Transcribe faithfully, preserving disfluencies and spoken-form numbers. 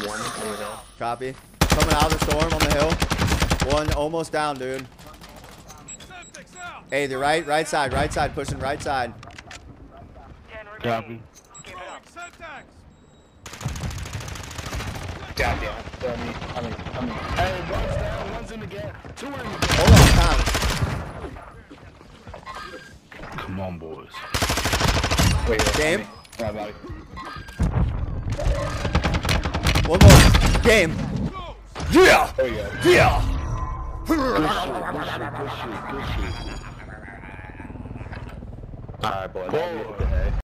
one over there. Copy. Coming out of the storm on the hill. One almost down, dude. Hey, the right, right side, right side, pushing right side. Copy. Down, down. Down me. Coming, coming. Hey, one's down, one's in the gap. Two in the gap. Hold on, Thomas. Come on, boys. Wait, wait, Game. my body. One more. Game. Yeah. There you go. Yeah. Good shit, good shit, good shit, good shit. Alright, boys. Boy.